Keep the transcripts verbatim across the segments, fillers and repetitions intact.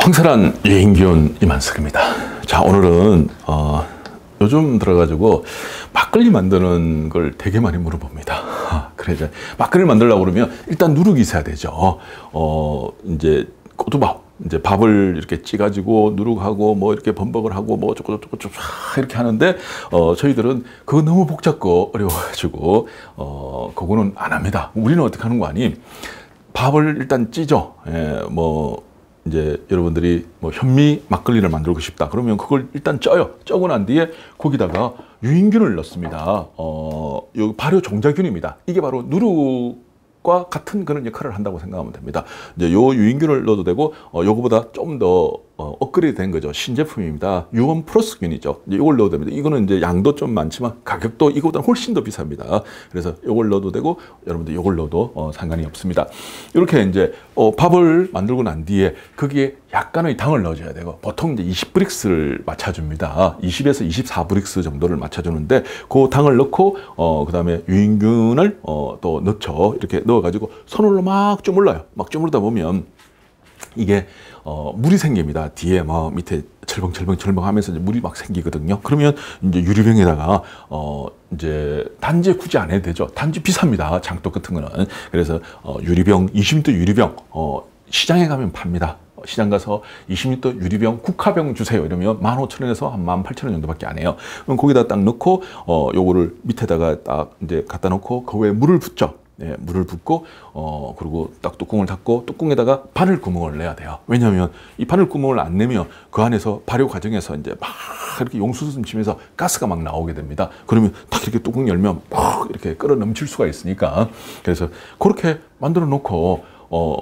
황설한 유인기운 이만석입니다. 자, 오늘은 어, 요즘 들어가지고 막걸리 만드는 걸 되게 많이 물어봅니다. 아, 그래 이제 막걸리 만들려고 그러면 일단 누룩이 있어야 되죠. 어, 이제 꼬두밥, 이제 밥을 이렇게 찌가지고 누룩하고 뭐 이렇게 범벅을 하고 뭐 어쩌고 저쩌고 저쩌고 이렇게 하는데 어, 저희들은 그거 너무 복잡고 어려워가지고 어, 그거는 안 합니다. 우리는 어떻게 하는 거 아니? 밥을 일단 찌죠. 예, 뭐 이제 여러분들이 뭐 현미 막걸리를 만들고 싶다 그러면 그걸 일단 쪄요. 쪄고 난 뒤에 거기다가 유인균을 넣습니다. 어, 요 발효 종자균입니다. 이게 바로 누룩과 같은 그런 역할을 한다고 생각하면 됩니다. 이제 요 유인균을 넣어도 되고 어, 요거보다 좀 더 어, 업그레이드 된 거죠. 신제품입니다. 유원 플러스균이죠. 이제 이걸 넣어도 됩니다. 이거는 이제 양도 좀 많지만 가격도 이거보다 훨씬 더 비쌉니다. 그래서 이걸 넣어도 되고 여러분들 이걸 넣어도 어, 상관이 없습니다. 이렇게 이제 어, 밥을 만들고 난 뒤에 거기에 약간의 당을 넣어줘야 되고 보통 이제 이십 브릭스를 맞춰줍니다. 이십에서 이십사 브릭스 정도를 맞춰주는데 그 당을 넣고 어, 그다음에 유인균을 어, 또 넣죠. 이렇게 넣어가지고 손으로 막 주물러요. 막 주물다 보면 이게 어, 물이 생깁니다. 뒤에 막 밑에 철벙철벙철벙 하면서 이제 물이 막 생기거든요. 그러면 이제 유리병에다가 어, 이제 단지 굳이 안 해도 되죠. 단지 비쌉니다. 장독 같은 거는. 그래서 어, 유리병, 이십 리터 유리병 어, 시장에 가면 팝니다. 시장 가서 이십 리터 유리병 국화병 주세요 이러면 만 오천 원에서 한 만 팔천 원 정도밖에 안 해요. 그럼 거기다 딱 넣고 어, 요거를 밑에다가 딱 이제 갖다 놓고 그 위에 물을 붓죠. 네, 물을 붓고 어 그리고 딱 뚜껑을 닫고 뚜껑에다가 바늘 구멍을 내야 돼요. 왜냐하면 이 바늘 구멍을 안 내면 그 안에서 발효 과정에서 이제 막 이렇게 용수숨 치면서 가스가 막 나오게 됩니다. 그러면 딱 이렇게 뚜껑 열면 막 이렇게 끓어 넘칠 수가 있으니까 그래서 그렇게 만들어 놓고 어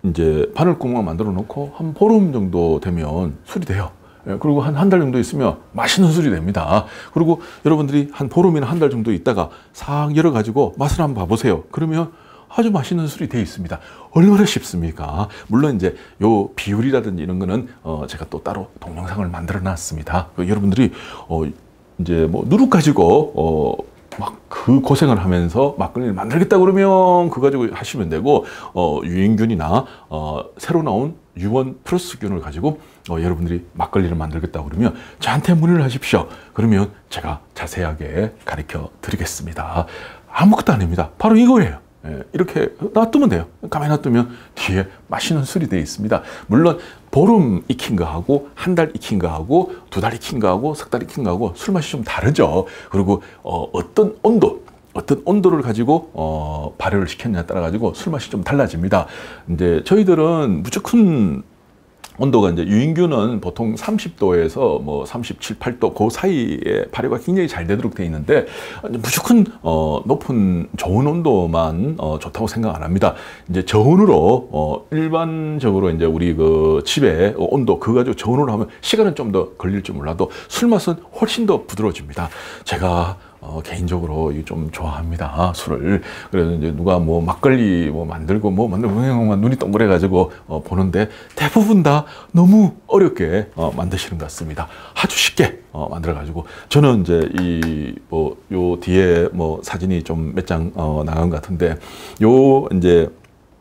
이제 바늘 구멍을 만들어 놓고 한 보름 정도 되면 술이 돼요. 그리고 한 한 달 정도 있으면 맛있는 술이 됩니다. 그리고 여러분들이 한 보름이나 한 달 정도 있다가 싹 열어가지고 맛을 한번 봐보세요. 그러면 아주 맛있는 술이 되어 있습니다. 얼마나 쉽습니까? 물론 이제 요 비율이라든지 이런 거는 어 제가 또 따로 동영상을 만들어 놨습니다. 여러분들이 어 이제 뭐 누룩 가지고 어 막 그 고생을 하면서 막걸리를 만들겠다 그러면 그거 가지고 하시면 되고 어 유인균이나 어 새로 나온 유원 플러스균을 가지고 어, 여러분들이 막걸리를 만들겠다 그러면 저한테 문의를 하십시오. 그러면 제가 자세하게 가르쳐 드리겠습니다. 아무것도 아닙니다. 바로 이거예요. 예, 이렇게 놔두면 돼요. 가만히 놔두면 뒤에 맛있는 술이 되어 있습니다. 물론 보름 익힌 거하고 한 달 익힌 거하고 두 달 익힌 거하고 석 달 익힌 거하고 술 맛이 좀 다르죠. 그리고 어, 어떤 온도 어떤 온도를 가지고 어, 발효를 시켰냐에 따라 가지고 술 맛이 좀 달라집니다. 이제 저희들은 무조건 온도가 이제 유인균은 보통 삼십 도에서 뭐 삼십칠, 팔 도 그 사이에 발효가 굉장히 잘 되도록 되어 있는데 무조건 어 높은 좋은 온도만 어 좋다고 생각 안 합니다. 이제 저온으로 어 일반적으로 이제 우리 그 집에 온도 그거 가지고 저온으로 하면 시간은 좀 더 걸릴지 몰라도 술 맛은 훨씬 더 부드러워집니다. 제가 어, 개인적으로 좀 좋아합니다. 술을. 그래서 이제 누가 뭐 막걸리 뭐 만들고 뭐 만들고 그냥 눈이 동그래가지고 어, 보는데 대부분 다 너무 어렵게 어, 만드시는 것 같습니다. 아주 쉽게 어, 만들어가지고 저는 이제 이 뭐 요 뒤에 뭐 사진이 좀 몇 장 어, 나간 것 같은데 요 이제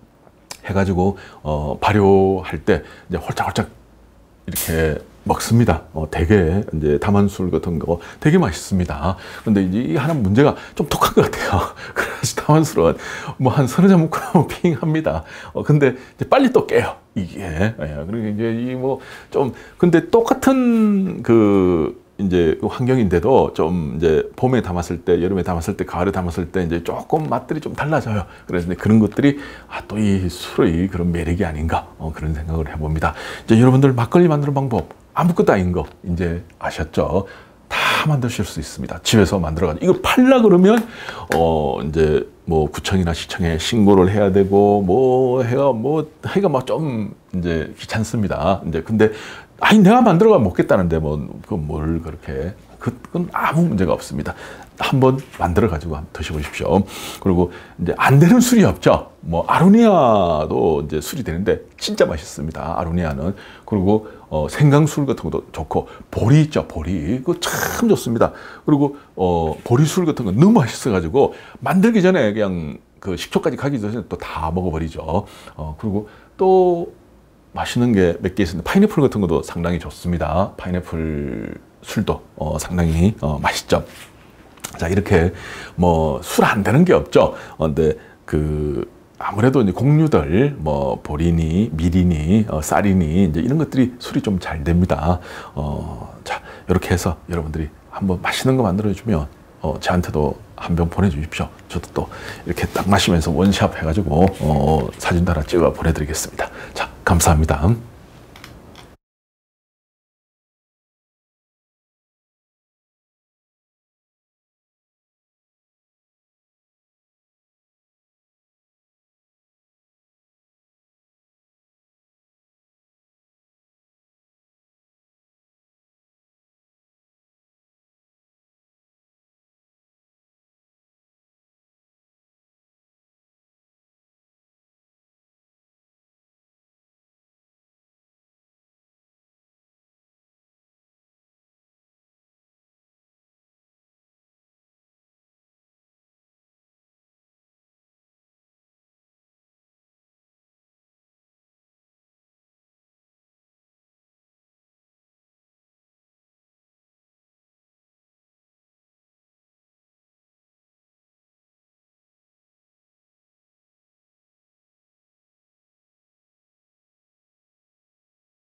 해가지고 어, 발효할 때 이제 홀짝홀짝 이렇게 먹습니다. 어, 되게 이제 담한술 같은 거 되게 맛있습니다. 근데 이제 이 하나 문제가 좀 독한 것 같아요. 그래서 담한술은 뭐 한 서너 잔 먹고 나면 핑합니다. 어, 근데 이제 빨리 또 깨요. 이게. 예, 그러니까 이제 이 뭐 좀 근데 똑같은 그 이제 환경인데도 좀 이제 봄에 담았을 때, 여름에 담았을 때, 가을에 담았을 때 이제 조금 맛들이 좀 달라져요. 그래서 그런 것들이 아, 또 이 술의 그런 매력이 아닌가 어, 그런 생각을 해봅니다. 이제 여러분들 막걸리 만드는 방법 아무것도 아닌 거 이제 아셨죠? 다 만드실 수 있습니다. 집에서 만들어가지고 이걸 팔라 그러면 어 이제 뭐 구청이나 시청에 신고를 해야 되고 뭐 해가 뭐 해가 막 좀 이제 귀찮습니다. 이제 근데 아니 내가 만들어가 먹겠다는데 뭐 그 뭘 그렇게 그건 아무 문제가 없습니다. 한번 만들어 가지고 한번 드셔보십시오. 그리고 이제 안 되는 술이 없죠. 뭐 아로니아도 이제 술이 되는데 진짜 맛있습니다. 아로니아는. 그리고 어, 생강술 같은 것도 좋고 보리 있죠. 보리 그거 참 좋습니다. 그리고 어, 보리술 같은 거 너무 맛있어 가지고 만들기 전에 그냥 그 식초까지 가기 전에 또 다 먹어버리죠. 어, 그리고 또 맛있는 게 몇 개 있습니다. 파인애플 같은 것도 상당히 좋습니다. 파인애플 술도 어, 상당히 어, 맛있죠. 자, 이렇게 뭐 술 안 되는 게 없죠. 어, 근데 그 아무래도 이제 곡류들 뭐 보리니, 미리니, 어, 쌀이니 이제 이런 것들이 술이 좀 잘 됩니다. 어, 자, 이렇게 해서 여러분들이 한번 맛있는 거 만들어 주면 어, 저한테도 한 병 보내주십시오. 저도 또 이렇게 딱 마시면서 원샷 해가지고 어, 사진 하나 찍어 보내드리겠습니다. 자, 감사합니다.